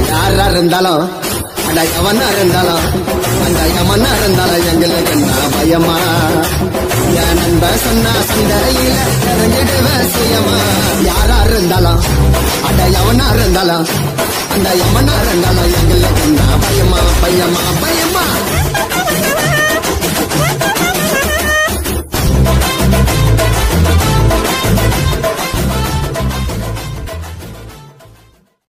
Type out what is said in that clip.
யாரா இருந்தாலும் அட எவனா இருந்தாலும் அந்த எமனா இருந்தாலும் எங்களுக்கு என்ன பயமா என் நண்ப சொன்னா சண்டையில இறங்கிடுவ சுயமா யாரா இருந்தாலும் அட எவனா இருந்தாலும் அந்த எமனா இருந்தாலும் எங்களுக்கு என்ன பயமா பயமா பயமா